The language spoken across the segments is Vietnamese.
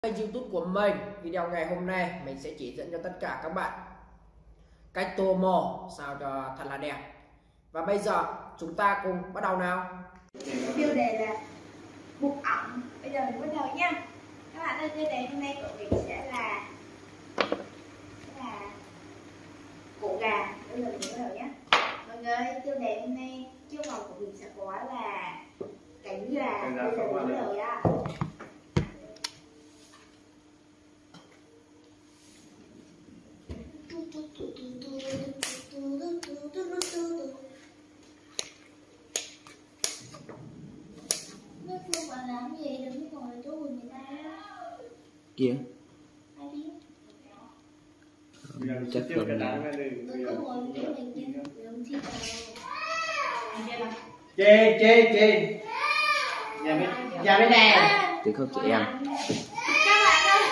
Kênh YouTube của mình, video ngày hôm nay mình sẽ chỉ dẫn cho tất cả các bạn cách tô mồ sao cho thật là đẹp. Và bây giờ chúng ta cùng bắt đầu nào. Tiêu đề là bụng ỏng. Bây giờ mình bắt đầu nha. Các bạn ơi, tiêu đề hôm nay của mình sẽ là cổ gà. Bây giờ mình bắt đầu nhé. Mọi người ơi, tiêu đề hôm nay chiêu màu của mình sẽ có là cánh gà. Bây giờ mình bắt đầu nhá. Nó không phải làm gì, đừng có ngồi chỗ người ta Kìa ai biết. chắc còn Đừng có ngồi chỗ mình nha, đừng thi vào. Chê nhà bên này thì không chị em. Các bạn ơi,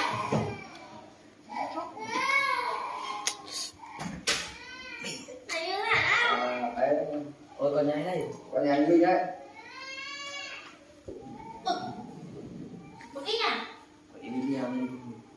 này như thế nào? Ôi con nhái đây, con nhà như đấy Một ít à? phải đi theo đi.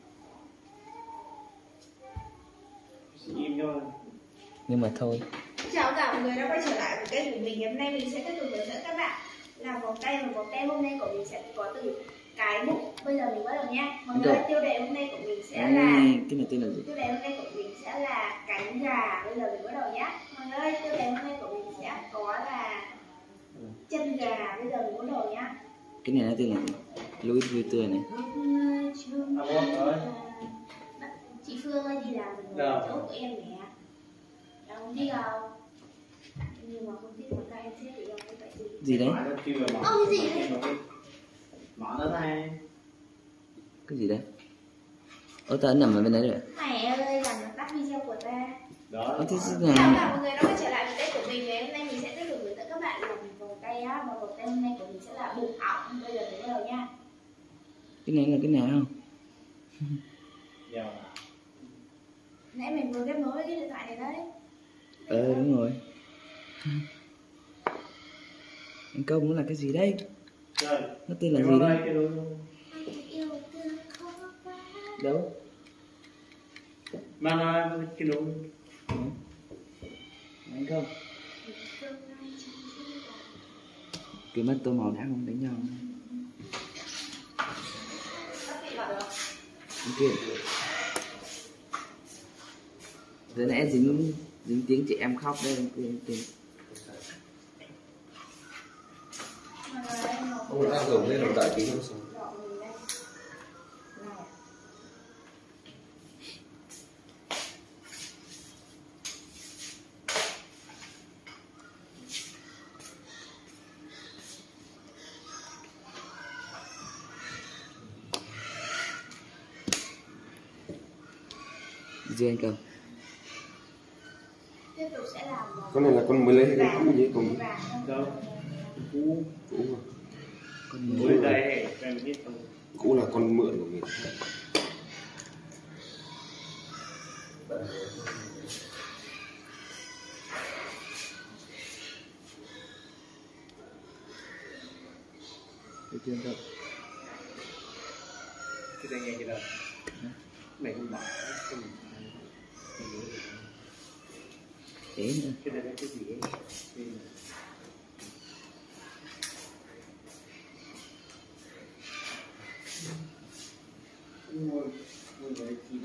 im thôi. Nhưng mà thôi. Chào cả mọi người đã quay trở lại với kênh của mình. Hôm nay mình sẽ tiếp tục hướng dẫn các bạn làm vòng tay. Và vòng tay hôm nay của mình sẽ có từ cái bụng. Bây giờ mình bắt đầu nha. Mọi người, tiêu đề hôm nay của mình sẽ là Cái này tên là gì? tiêu đề hôm nay của mình sẽ là cánh gà. Bây giờ mình bắt đầu nhé. Mọi người ơi, tiêu đề hôm nay của mình sẽ có là chân gà. Bây giờ mình bắt đầu nhá. Cái này nó tên là gì? Louis Vuitton này. Chị Phương ơi, đi làm mình Đâu? chỗ của em nè. Đâu đi đâu? Nhưng mà không biết một tay em sẽ bị đâu cái gì. Gì đấy? Ô, cái gì đấy? Mở nó này. Cái gì đấy? Ơ ta nằm ở bên đấy rồi. Mẹ ơi, làm tắt video của ta. Đó. Thế Chào cả mọi người đã quay trở lại với kênh của mình. Ngày hôm nay mình sẽ tiếp tục hướng dẫn các bạn làm vòng tay á. Và vòng tay hôm nay của mình sẽ là bụng ỏng. Bây giờ mình bắt đầu nha. Cái này là cái nào không? Giờ Nãy mình vừa kết nối với cái điện thoại này đấy. Đúng rồi. Anh Công nó là cái gì đây? rồi. Nó tên là gì đấy? Yêu thương khó quá. Đâu? Mang cái đồ. Anh Công. Cái mắt tô màu đã không đánh nhau. Ok. Giờ nãy dính tiếng chị em khóc đây. Ông đang dùng lên làm đại ký không xuống. Gì anh Công? Tiếp tục sẽ làm Con này là con mới lấy hay con cũ gì cùng Đâu? cũ mà. Con Mới đây em biết không? Cũ là con mượn của mình. Cái chuyện đâu? Cái đây nghe cái đâu? Mày không bảo cái gì? Thế nữa. Cái đây là cái gì ấy? Ngồi với chị.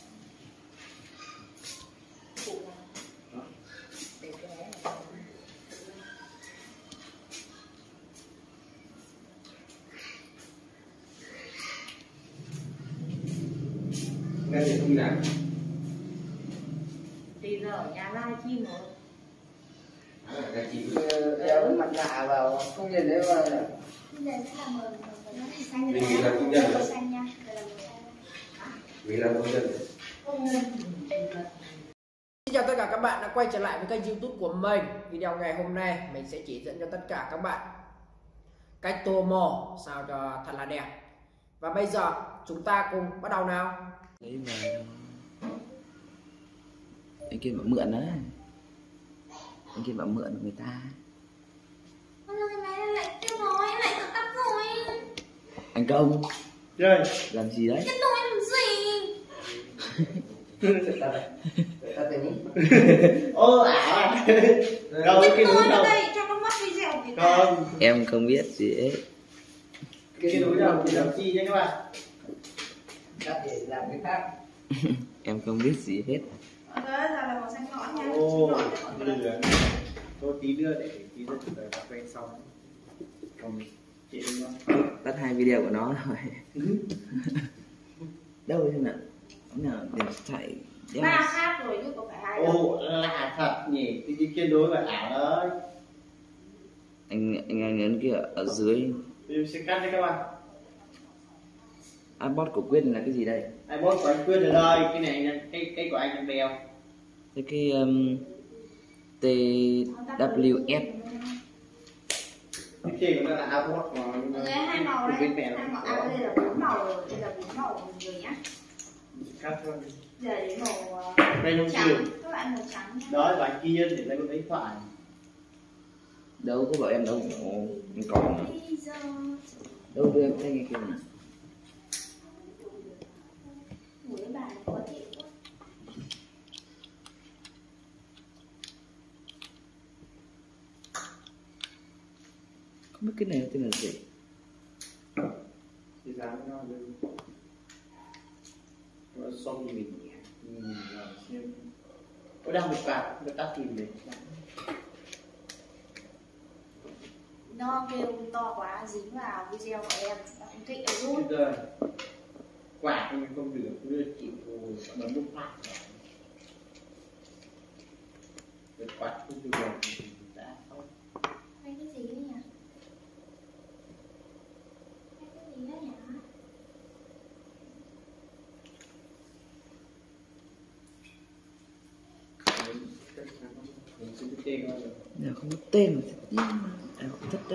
Đây thì không làm. thì giờ ở nhà live stream rồi. Là chỉ đeo mặt nạ vào không nhìn thấy mà. Bây giờ sẽ làm màu xanh. Mình nghĩ là công nhân rồi. Xanh nha. Đây là màu xanh. Vì là công nhân. Xin chào tất cả các bạn đã quay trở lại với kênh YouTube của mình. Video ngày hôm nay mình sẽ chỉ dẫn cho tất cả các bạn cách tô mồ sao cho thật là đẹp. Và bây giờ chúng ta cùng bắt đầu nào. Lấy về. Anh kia bảo mượn đấy. Anh kia bảo mượn người ta. Ôi, cái này lại tiêu rồi, lại tự tắt rồi. Anh Công. Chơi. Làm gì đấy? Cái tôi làm gì? Ta tên ý. Ô ảo. Đâu Cái cái tôi núi ở đâu? đây cho nó mất video của người ta. Không. Em không biết gì hết. Cái núi đâu thì làm chi nha các bạn. Ta để làm cái khác. Em không biết gì hết. Đó là màu xanh ngõ nha. Ô, Xin lỗi cho mọi người. lửa. Tôi tí nữa để tí nữa chúng ta quay xong. Còn chị đúng không? Tắt 2 video của nó rồi. Đâu thế nào? Ông nào để chạy. Ba khác rồi chứ có phải hai đâu. Ô, lạ thật nhỉ. Cái chuyên đối và ảo đấy. Anh ấn kia ở dưới. Tôi sẽ cắt đấy các bạn. Adbot của Quyết là cái gì đây? iPod của anh Quyết rồi đây. Cái này cái của anh đeo. Cái TWS. Cái kia của nó là iPod mà. Mọi người hai màu đây. Hai màu. À đây là 4 màu rồi. Đây là 4 màu rồi nhá. Cắt thôi. Giờ đến màu Đây không trắng. chịu. Các bạn màu trắng nhá. Đó là anh kia để lấy một cái thoại. Đâu có bảo em đâu. Em còn mà. Bây giờ Đâu đưa em thấy cái kia này. buổi bài này có thể quá. Không biết cái này tên là gì. Thì dám nó lên. Nó xong mình nhỉ. Xem. Có đang một cặp người ta tìm đấy. Nó kêu to quá dính vào video của em. Nó không thích ở rút. Bây giờ quạt thì mình không được đưa chịu bấm nút phát. Cái quạt không được thì đã không. Hay cái gì đấy nhỉ? Hay cái gì đấy nhỉ? Mình sẽ biết tên nó rồi. Nào không có tên mà thích đấy.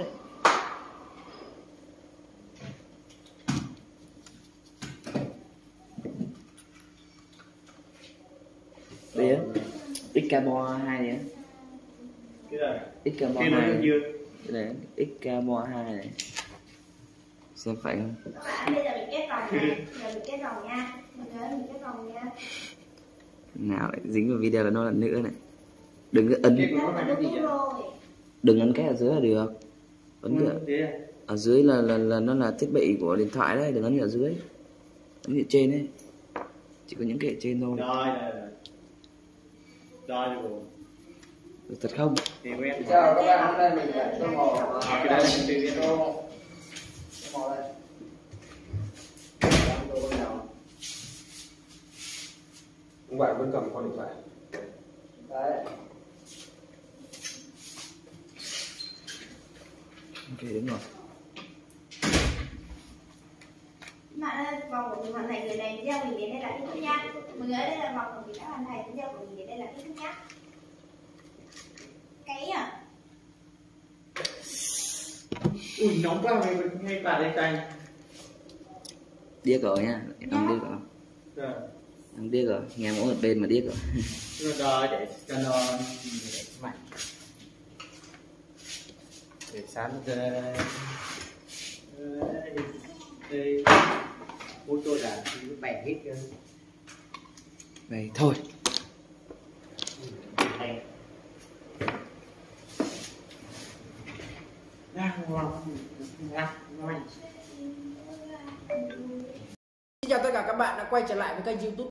Đây á, Xcamo 2 này á. Cái này. Xcamo Cái nó 2 dưa. cái này, Xcamo 2 này. Xem phải không? Các bạn bây giờ mình kết vòng này. Giờ mình kết vòng nha. Mọi người mình kết vòng nha. Nào lại dính vào video của nó lần nữa này. Đừng có ấn, Cái của Đã nó có là cái gì YouTube vậy? rồi. đừng ấn cái ở dưới là được. Ấn cái Thế à? ở dưới là nó là thiết bị của điện thoại đấy, đừng ấn ở dưới. Ấn ở trên đấy. Chỉ có những cái ở trên thôi. Rồi, rồi, rồi. Rồi, rồi. Được thật không? Thì quen. Chào các bạn, hôm nay mình lại tô màu. Cái đây là mình tự biết thôi. Tô màu đây. Đang tô con nào? Ông bạn vẫn cầm con điện thoại. Đấy. Ok đúng rồi. Bạn ơi, vòng của mình hoàn thành người này video mình đến đây là kết thúc nha. Mọi người ơi, đây là vòng của mình đã hoàn thành video của mình đến đây là kết thúc nhá. Cái à? Ui, nóng quá, mình ngay cả đây canh. Điếc rồi nha, em điếc rồi. Rồi. Em điếc rồi, nghe mỗi một bên mà điếc rồi. Rồi, để cho nó mạnh. Để sáng ra. Đây. Ô tô đã bẻ hết cơ. Vậy thôi. Này. Ngon. Xin chào tất cả các bạn đã quay trở lại với kênh YouTube